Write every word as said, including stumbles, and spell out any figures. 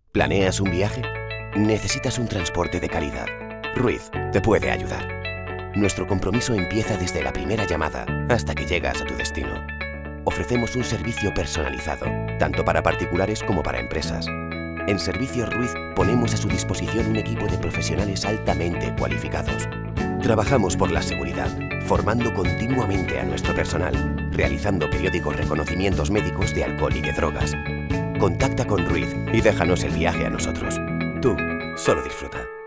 ¿Planeas un viaje? ¿Necesitas un transporte de calidad? Ruiz te puede ayudar. Nuestro compromiso empieza desde la primera llamada hasta que llegas a tu destino. Ofrecemos un servicio personalizado, tanto para particulares como para empresas. En Servicios Ruiz ponemos a su disposición un equipo de profesionales altamente cualificados. Trabajamos por la seguridad, formando continuamente a nuestro personal, realizando periódicos reconocimientos médicos de alcohol y de drogas. Contacta con Ruiz y déjanos el viaje a nosotros. Tú solo disfruta.